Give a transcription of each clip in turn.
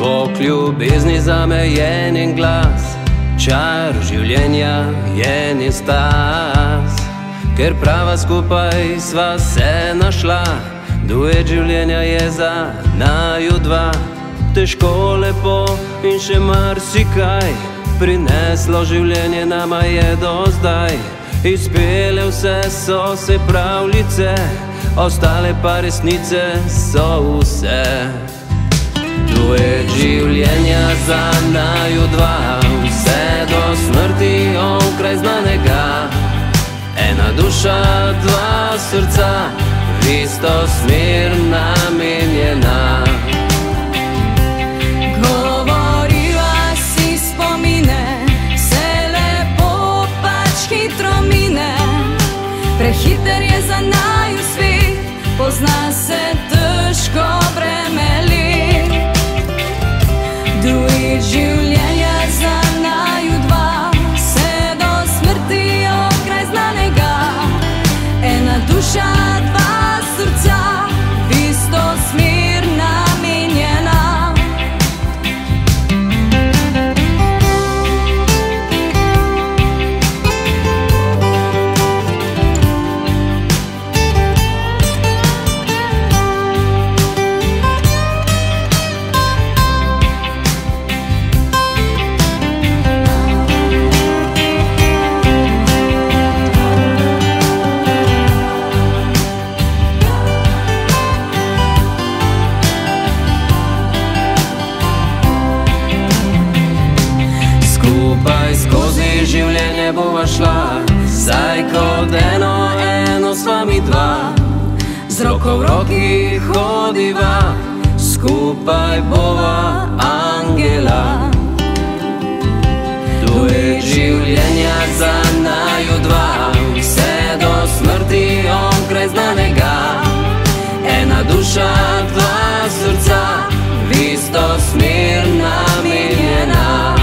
Zvok ljubezni zame je njen glas, čar življenja je njen stas. Ker prava skupaj sva se našla, duet življenja je za naju dva. Težko, lepo in še marsikaj prineslo življenje nama je do zdaj. Izpele vse so se pravljice, ostale pa resnice so vse. Duet življenja za naju dva, vse do smrti onkraj znanega. Ena duša, dva srca, v isto smer namenjena. Govoriva si spomine, vse lepo pač hitro mine. Prehiter je za naju svet, pozna se težko bremeli. Duet življenja za naju dva, vse do smrti onkraj znanega. Ena duša, dva srca, v isto smer namenjena. Skozi življenje bova šla, saj kot eno sva mi dva. Z roko v roki hodiva, skupaj bova angela. Duet življenja za naju dva, vse do smrti onkraj znanega. Ena duša, dva srca, v isto smer namenjena.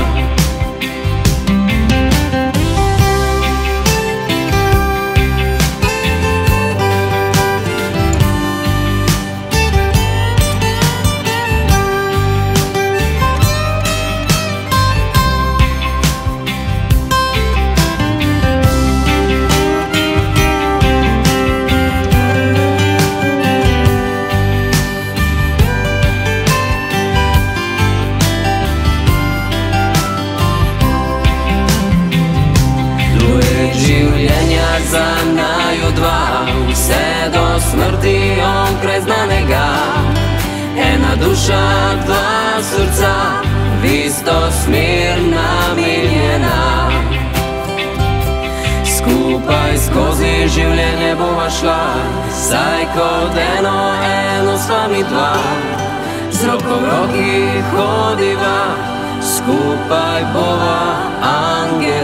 Življenja za naju dva, vse do smrti onkraj znanega. Ena duša, dva srca, v isto smer namenjena. Skupaj skozi življenje bova šla, saj kot eno sva mi dva. Z roko v roki hodiva, skupaj bova angela.